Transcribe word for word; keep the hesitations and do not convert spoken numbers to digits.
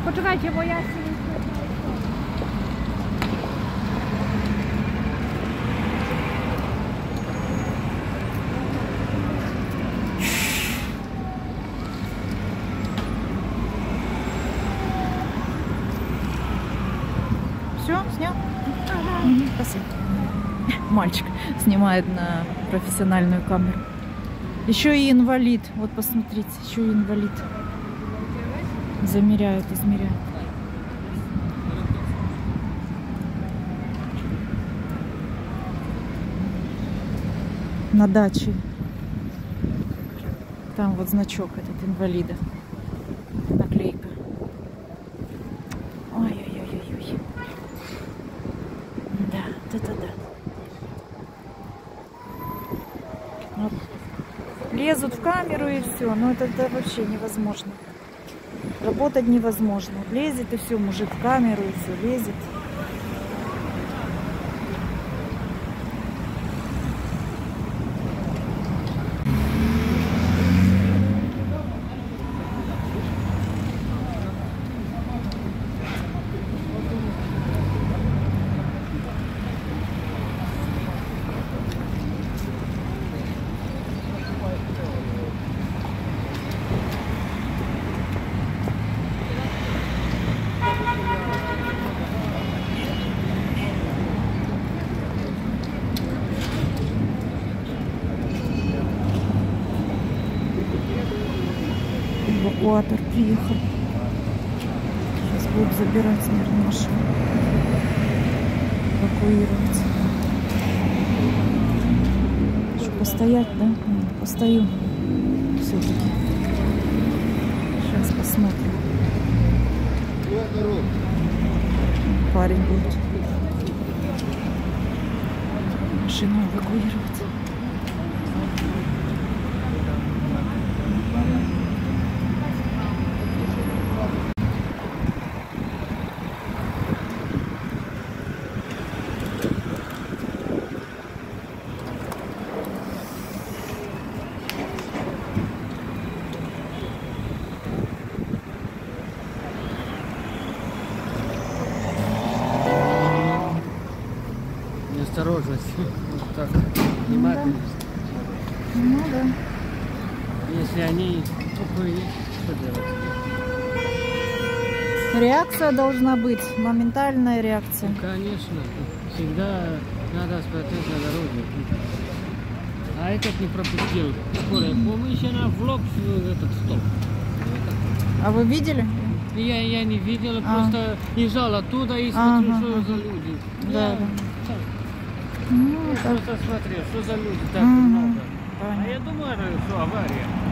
Poczekajcie, bo ja się... Все, снял? Ага. Угу, спасибо. Мальчик снимает на профессиональную камеру. Еще и инвалид. Вот посмотрите, еще и инвалид. Замеряют, измеряют. На даче. Там вот значок этот инвалида. Наклейка. Ой-ой-ой-ой. Да, да-да-да. Вот. Лезут в камеру и все. Но это, это вообще невозможно. Работать невозможно. Лезет и все, мужик в камеру и все, лезет. Эвакуатор приехал. Сейчас будут забирать, наверное, машину. Эвакуировать. Что, постоять, да? Ну, постою. Все-таки. Сейчас посмотрим. Парень будет машину эвакуировать. Осторожность, вот так, внимательность. Ну да. Если они тупые, что делать? Реакция должна быть, моментальная реакция. Ну, конечно, всегда надо смотреть на дороге. А этот не пропустил скорая помощь, она в лоб в этот столб. А вы видели? Я, я не видела, а. просто езжал оттуда и смотрю, ага, что ага. за люди. Да, я, да. Ну, я просто смотрел, что за люди так ага, много. понятно. А я думаю, что авария.